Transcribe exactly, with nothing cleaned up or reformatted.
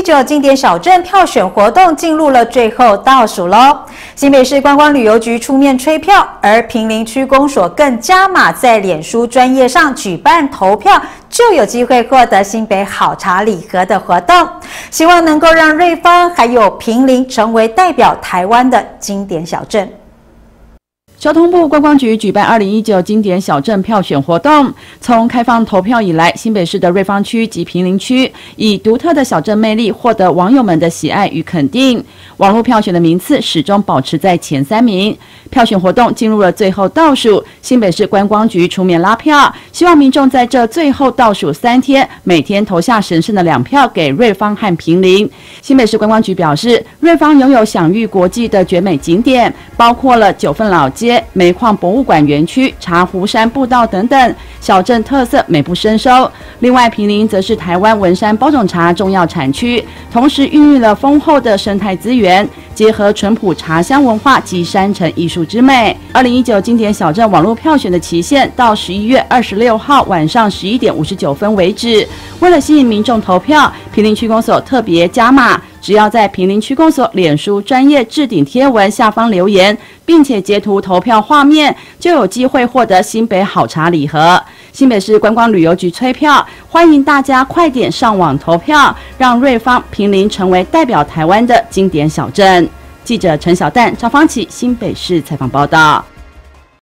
一九经典小镇票选活动进入了最后倒数喽。新北市观光旅游局出面催票，而坪林区公所更加码在脸书专页上举办投票，就有机会获得新北好茶礼盒的活动，希望能够让瑞芳还有坪林成为代表台湾的经典小镇。 交通部观光局举办二零一九经典小镇票选活动。从开放投票以来，新北市的瑞芳区及坪林区以独特的小镇魅力获得网友们的喜爱与肯定。网络票选的名次始终保持在前三名。票选活动进入了最后倒数，新北市观光局出面拉票，希望民众在这最后倒数三天，每天投下神圣的两票给瑞芳和坪林。新北市观光局表示，瑞芳拥有享誉国际的绝美景点，包括了九份老街、煤矿博物馆园区、茶壶山步道等等，小镇特色美不胜收。另外，坪林则是台湾文山包种茶重要产区，同时孕育了丰厚的生态资源，结合淳朴茶乡文化及山城艺术之美。二零一九经典小镇网络票选的期限到十一月二十六号晚上十一点五十九分为止。为了吸引民众投票，坪林区公所特别加码，只要在坪林区公所脸书专页置顶贴文下方留言，并且截图投票画面，就有机会获得新北好茶礼盒。新北市观光旅游局催票，欢迎大家快点上网投票，让瑞芳、坪林成为代表台湾的经典小镇。记者陈小蛋、赵芳琪，新北市采访报道。